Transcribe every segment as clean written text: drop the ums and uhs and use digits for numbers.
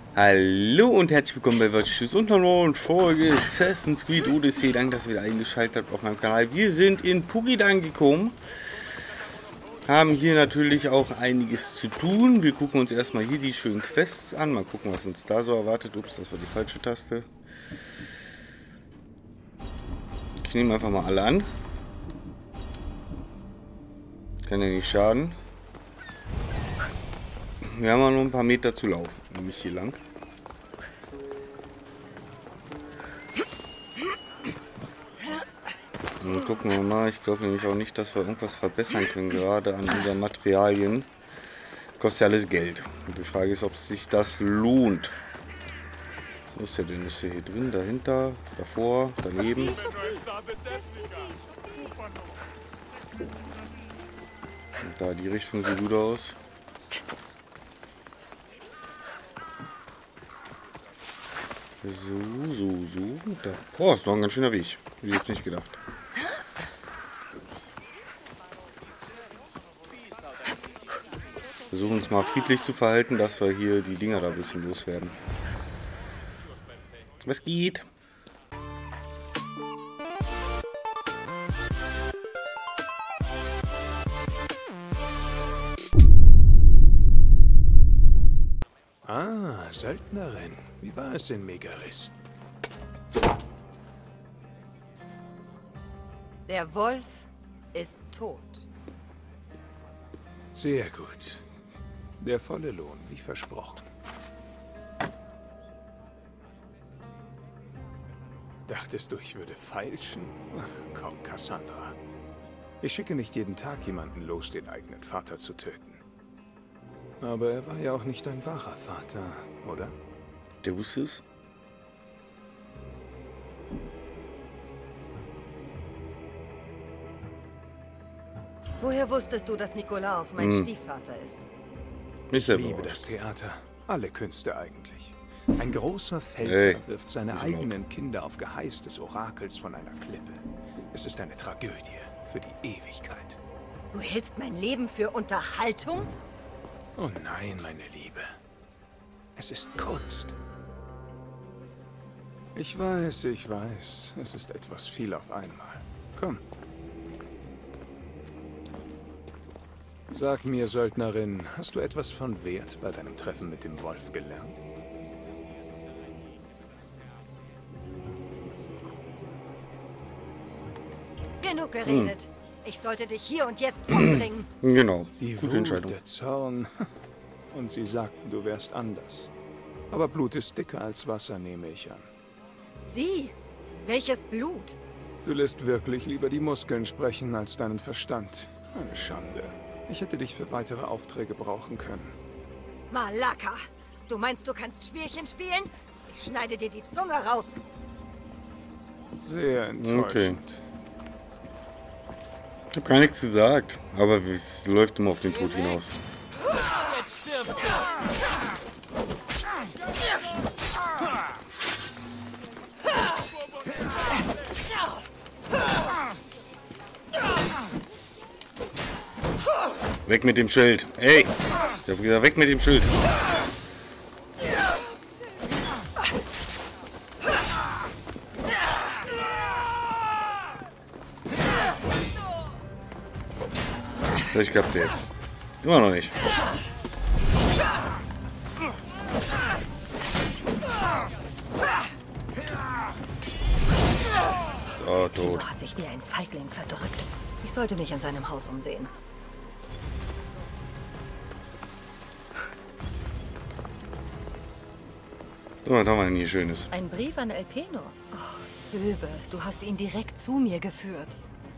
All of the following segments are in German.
Hallo und herzlich willkommen bei Watch Tschüss und Hallo und Folge Assassin's Creed Odyssey. Danke, dass ihr wieder eingeschaltet habt auf meinem Kanal. Wir sind in Pugida angekommen. Haben hier natürlich auch einiges zu tun. Wir gucken uns erstmal hier die schönen Quests an. Mal gucken, was uns da so erwartet. Ups, das war die falsche Taste. Ich nehme einfach mal alle an. Kann ja nicht schaden. Wir haben noch ein paar Meter zu laufen, nämlich hier lang. Und gucken wir mal, ich glaube nämlich auch nicht, dass wir irgendwas verbessern können, gerade an unseren Materialien. Kostet ja alles Geld. Und die Frage ist, ob sich das lohnt. Wo ist der denn? Ist der hier drin, dahinter, davor, daneben? Und da, die Richtung sieht gut aus. So. Da. Oh, ist noch ein ganz schöner Weg. Hätte ich jetzt nicht gedacht. Versuchen uns mal friedlich zu verhalten, dass wir hier die Dinger da ein bisschen loswerden. Was geht? Ah, Söldnerin. Wie war es in Megaris? Der Wolf ist tot. Sehr gut. Der volle Lohn, wie versprochen. Dachtest du, ich würde feilschen? Ach, komm, Cassandra. Ich schicke nicht jeden Tag jemanden los, den eigenen Vater zu töten. Aber er war ja auch nicht dein wahrer Vater, oder? Der wusste es? Woher wusstest du, dass Nikolaus mein Stiefvater ist? Nicht Ich selber liebe aus. das Theater. Alle Künste eigentlich. Ein großer Feldherr wirft seine ist in Ordnung. eigenen Kinder auf Geheiß des Orakels von einer Klippe. Es ist eine Tragödie für die Ewigkeit. Du hältst mein Leben für Unterhaltung? Oh nein, meine Liebe. Es ist Kunst. Ich weiß. Es ist etwas viel auf einmal. Komm. Sag mir, Söldnerin, hast du etwas von Wert bei deinem Treffen mit dem Wolf gelernt? Genug geredet. Ich sollte dich hier und jetzt umbringen. Genau, Die gute Wut, Entscheidung. der Zorn. Und sie sagten, du wärst anders. Aber Blut ist dicker als Wasser, nehme ich an. Sie? Welches Blut? Du lässt wirklich lieber die Muskeln sprechen als deinen Verstand. Eine Schande. Ich hätte dich für weitere Aufträge brauchen können. Malaka! Du meinst, du kannst Spielchen spielen? Ich schneide dir die Zunge raus. Sehr enttäuschend. Ich habe gar nichts gesagt, aber es läuft immer auf den Tod hinaus. Weg mit dem Schild. Ey! Ich hab gesagt, weg mit dem Schild. Vielleicht klappt's jetzt. Immer noch nicht. So, tot. Er hat sich wie ein Feigling verdrückt. Ich sollte mich in seinem Haus umsehen. So, was haben wir denn hier Schönes? Ein Brief an Elpenor. Oh, Phoebe, du hast ihn direkt zu mir geführt.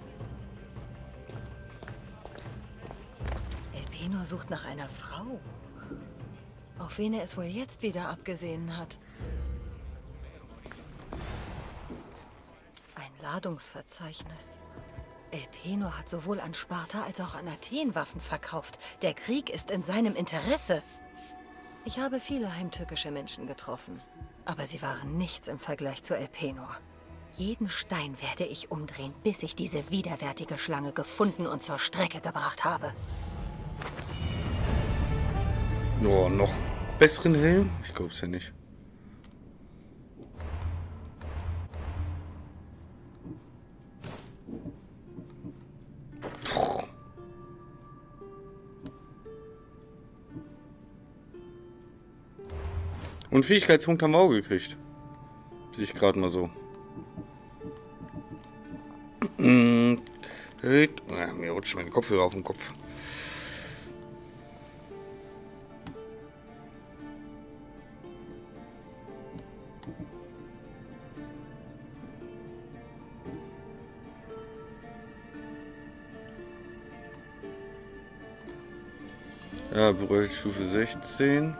Elpenor sucht nach einer Frau. Auf wen er es wohl jetzt wieder abgesehen hat. Ein Ladungsverzeichnis. Elpenor hat sowohl an Sparta als auch an Athen Waffen verkauft. Der Krieg ist in seinem Interesse. Ich habe viele heimtückische Menschen getroffen, aber sie waren nichts im Vergleich zu Elpenor. Jeden Stein werde ich umdrehen, bis ich diese widerwärtige Schlange gefunden und zur Strecke gebracht habe. Oh, noch. besseren Helm? Ich glaube es ja nicht. Und Fähigkeitspunkt haben wir auch gekriegt. Sehe ich gerade mal so. Mir rutscht mein Kopfhörer auf den Kopf. Ja, berührt Stufe 16.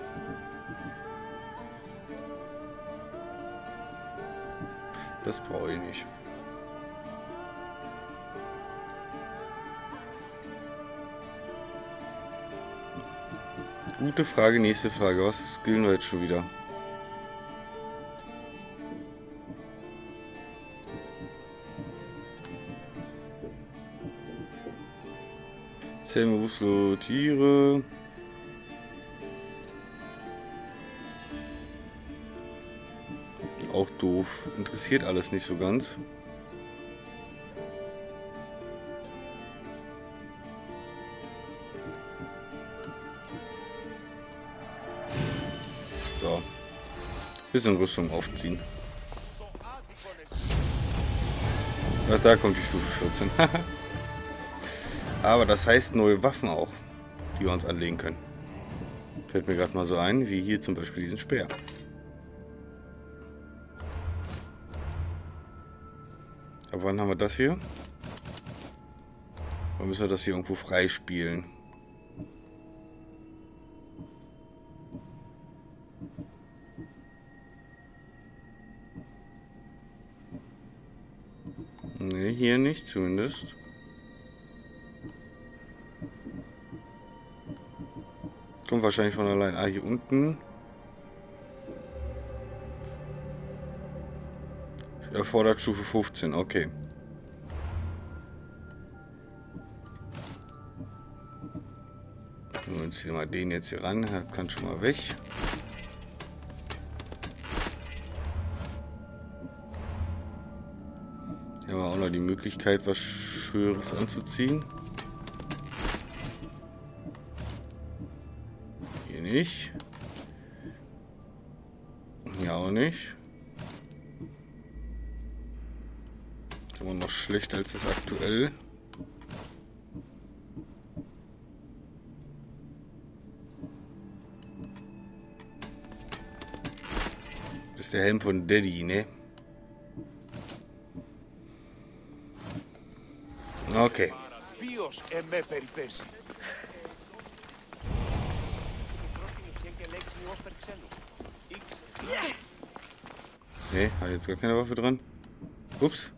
Das brauche ich nicht. Gute Frage, nächste Frage. Was skillen wir jetzt schon wieder? Zähme, Wuslo, Tiere. Auch doof. Interessiert alles nicht so ganz. So. Bisschen Rüstung aufziehen. Ja, da kommt die Stufe 14. Aber das heißt neue Waffen auch, die wir uns anlegen können. Fällt mir gerade mal so ein, wie hier zum Beispiel diesen Speer. Aber wann haben wir das hier? Dann müssen wir das hier irgendwo freispielen. Ne, hier nicht zumindest. Kommt wahrscheinlich von allein. Ah, hier unten. Erfordert Stufe 15, okay. Wir ziehen mal den jetzt hier ran, der kann schon mal weg. Hier haben wir auch noch die Möglichkeit, was Höheres anzuziehen. Hier nicht. Hier auch nicht. Ist immer noch schlechter als das aktuell. Das ist der Helm von Daddy, ne? Okay. Ne, hat jetzt gar keine Waffe dran. Ups.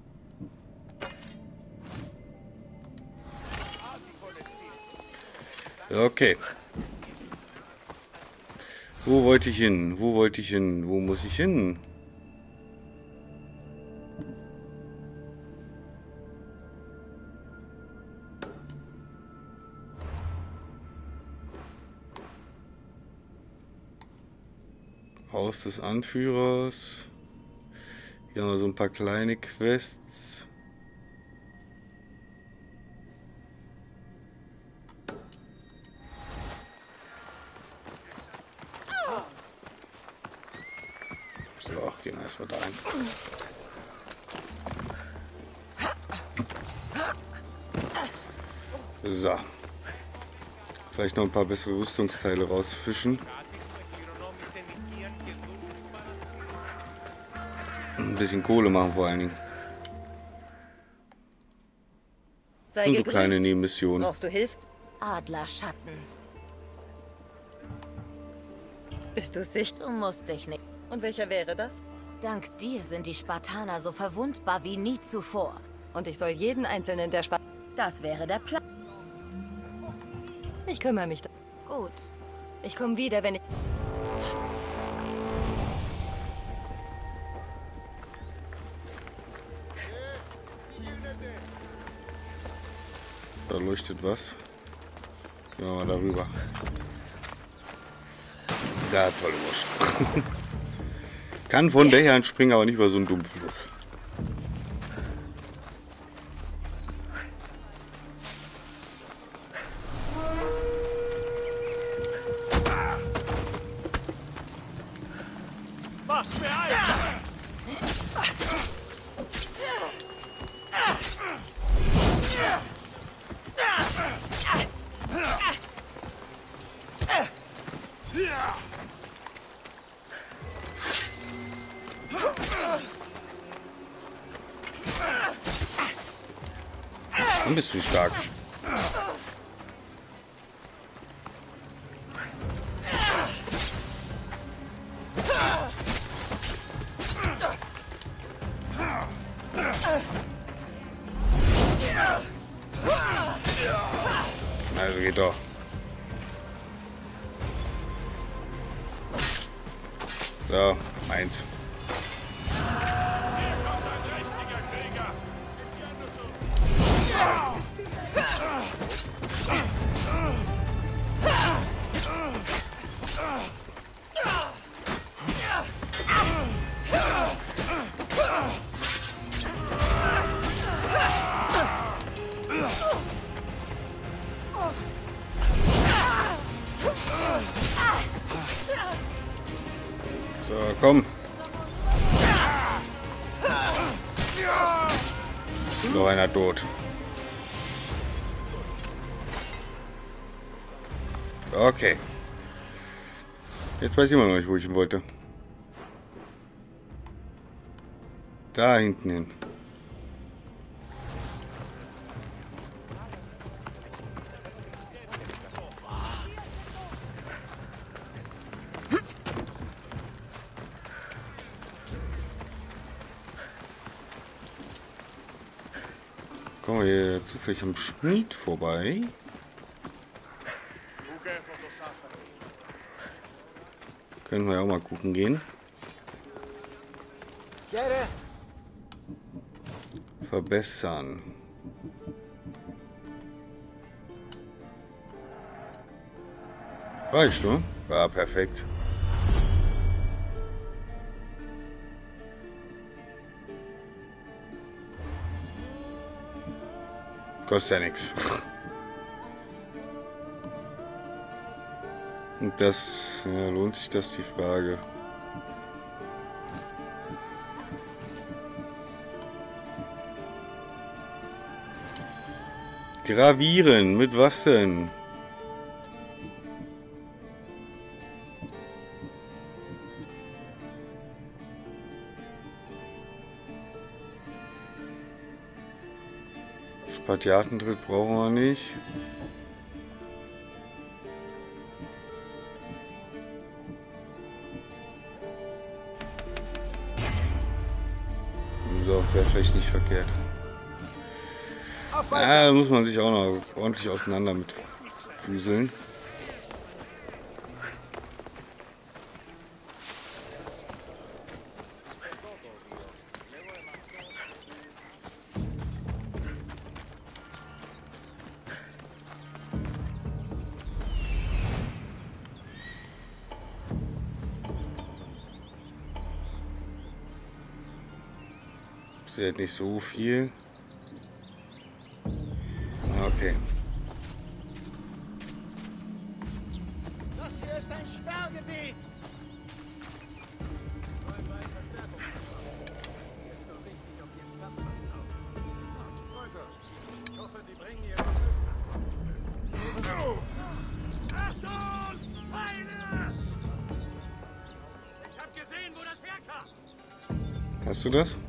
Okay. Wo wollte ich hin? Wo wollte ich hin? Wo muss ich hin? Haus des Anführers. Hier haben wir so ein paar kleine Quests. So, gehen wir erstmal da rein. So. Vielleicht noch ein paar bessere Rüstungsteile rausfischen. Ein bisschen Kohle machen vor allen Dingen. Sei Und so gegrüßt. kleine Nebenmissionen. Brauchst du Hilfe? Adlerschatten. Bist du sicher? Du musst dich nicht. Und welcher wäre das? Dank dir sind die Spartaner so verwundbar wie nie zuvor. Und ich soll jeden einzelnen der Das wäre der Plan. Ich kümmere mich. Gut. Ich komme wieder, wenn ich... Da leuchtet was. Gehen wir mal darüber. Ja, tolle Wurst. Kann von Dächern springen, aber nicht über so einen Dummfluss. Dann bist du stark. Also geht doch. So, eins. So, komm. Noch einer tot. Okay. Jetzt weiß ich immer noch nicht, wo ich hin wollte. Da hinten hin. Kommen wir hier zufällig am Schmied vorbei. Können wir ja auch mal gucken gehen. Verbessern. Reicht, ne? Ja, perfekt. Kostet ja nichts. Und das, ja, lohnt sich das, die Frage. Gravieren, mit was denn? Spatiatentritt brauchen wir nicht. So, wäre vielleicht nicht verkehrt. Da muss man sich auch noch ordentlich auseinander mit füseln. Das ist nicht so viel. Okay. Das hier ist ein Sperrgebiet. Ich hoffe, die bringen hier Achtung! Feinde! Ich hab gesehen, wo das herkam. Hast du das?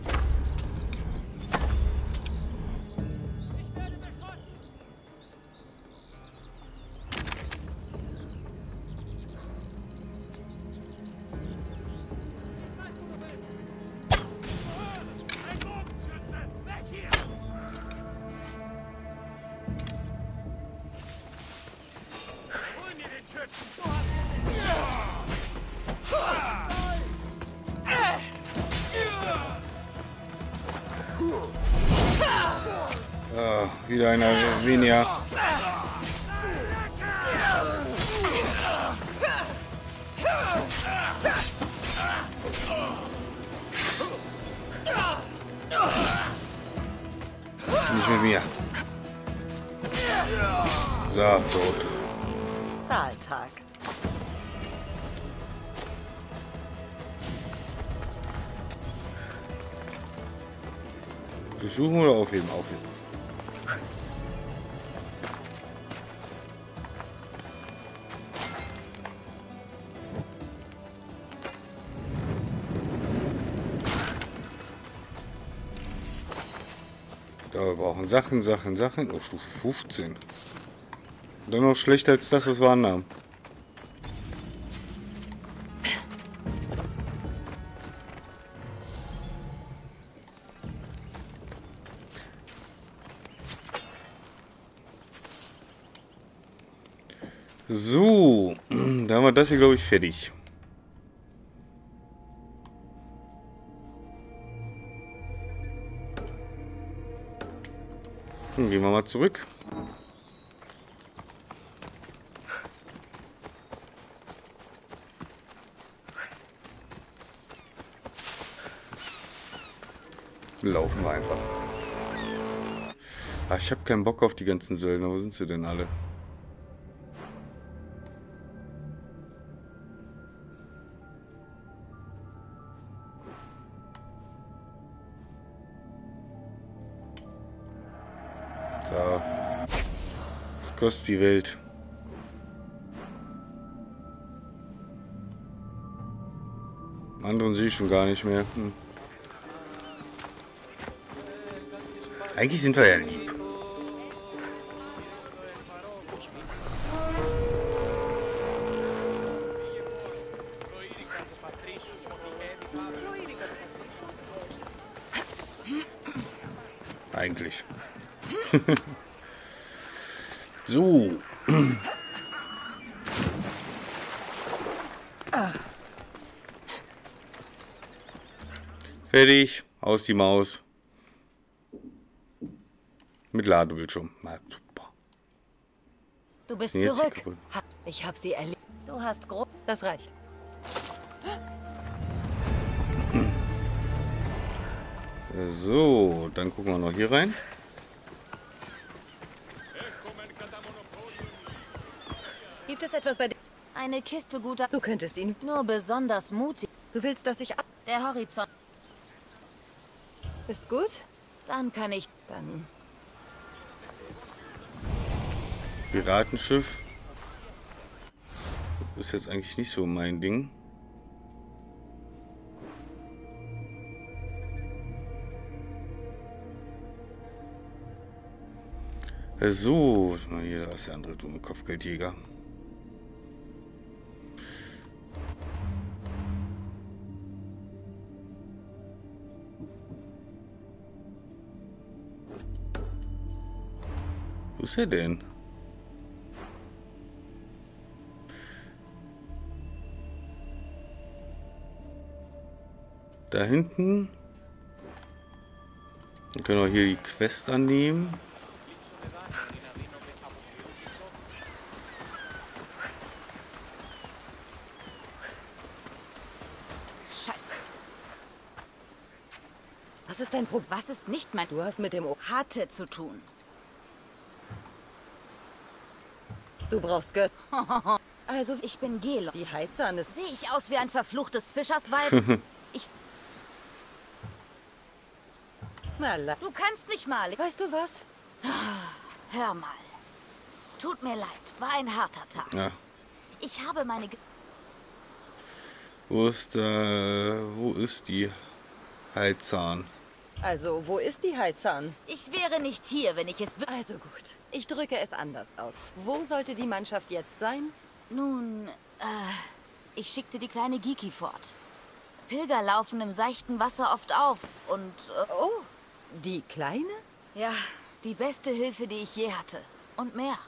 Ah, wieder einer weniger. nicht mit mir. So, tot. Zahltag. Durchsuchen oder aufheben? Aufheben. Ja, wir brauchen Sachen. Oh, Stufe 15. Dann noch schlechter als das, was wir annahmen. So, da haben wir das hier, glaube ich, fertig. Dann gehen wir mal zurück. Laufen wir einfach. Ach, ich habe keinen Bock auf die ganzen Söldner. Wo sind sie denn alle? So. Das kostet die Welt. Anderen sehe ich schon gar nicht mehr. Eigentlich sind wir ja lieb. Eigentlich. So. Fertig. Aus die Maus. Mit Ladebildschirm. Na, super. Du bist Jetzt zurück. kaputt. Ich habe sie erlebt. Du hast groß. Das reicht. So, dann gucken wir noch hier rein. Gibt es etwas bei dir? Eine Kiste guter. Du könntest ihn... Nur besonders mutig. Du willst, dass ich... Der Horizont. Ist gut? Dann kann ich. Dann... Piratenschiff. Ist jetzt eigentlich nicht so mein Ding. So, hier, da ist der andere dumme Kopfgeldjäger. Wo ist er denn? Da hinten. Wir können auch hier die Quest annehmen. Scheiße. Was ist dein Problem? Was ist nicht mein. Du hast mit dem... Hatte zu tun. Du brauchst Gött. Also, Ich bin Gelo. die Heizern ist... Sehe ich aus wie ein verfluchtes Fischersweib? Mala. Du kannst mich mal. Weißt du was? Hör mal. Tut mir leid. War ein harter Tag. Ja. Ich habe meine. Wo ist die Heilzahn? Also, wo ist die Heizern? Ich wäre nicht hier, wenn ich es. Also gut. Ich drücke es anders aus. Wo sollte die Mannschaft jetzt sein? Nun, ich schickte die kleine Giki fort. Pilger laufen im seichten Wasser oft auf und. Oh, die Kleine? Ja, die beste Hilfe, die ich je hatte. Und mehr.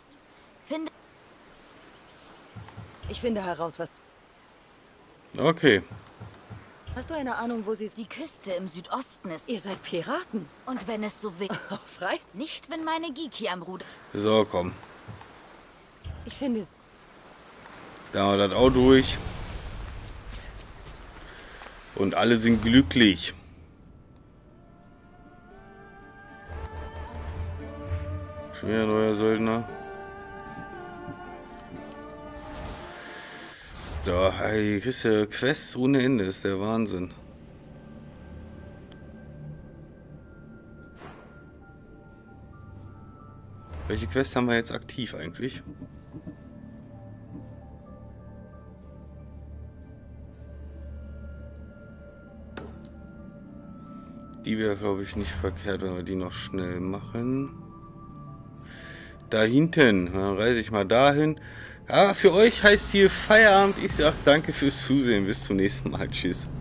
Ich finde heraus, was... Okay. Hast du eine Ahnung, wo sie... Die Küste im Südosten ist. Ihr seid Piraten. Und wenn es so will. Frei? Nicht, wenn meine Giki am Ruder. So, komm. Ich finde... Da haben wir das auch durch. Und alle sind glücklich. Wieder neuer Söldner. So, ey, kriegst du Quests ohne Ende, ist der Wahnsinn. Welche Quests haben wir jetzt aktiv eigentlich? Die wäre, glaube ich, nicht verkehrt, wenn wir die noch schnell machen. Da hinten, dann reise ich mal dahin. Aber für euch heißt hier Feierabend. Ich sage danke fürs Zusehen. Bis zum nächsten Mal. Tschüss.